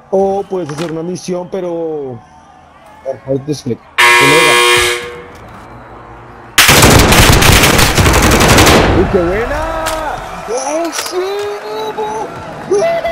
O puedes hacer una misión, pero... How to explain. Que no ganas. ¡Uy, qué buena! ¡Oh, sí! ¡Vamos!